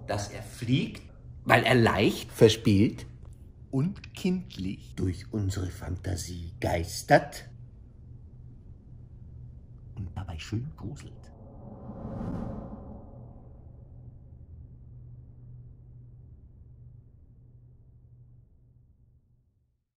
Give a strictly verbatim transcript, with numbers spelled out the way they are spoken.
dass er fliegt, weil er leicht, verspielt und kindlich durch unsere Fantasie geistert und dabei schön gruselt.